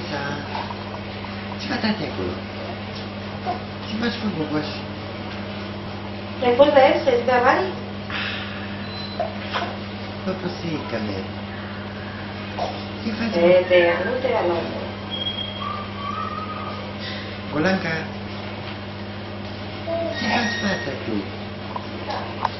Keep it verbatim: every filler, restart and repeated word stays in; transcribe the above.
Luiza, ce faci tati acolo? Ce faci cu Gogoș? Te-ai pus la el să-ți dea bani? Păpusica mea. Ce faci? Fete, nu te ia la urmă. Golanca, ce faci fata tu?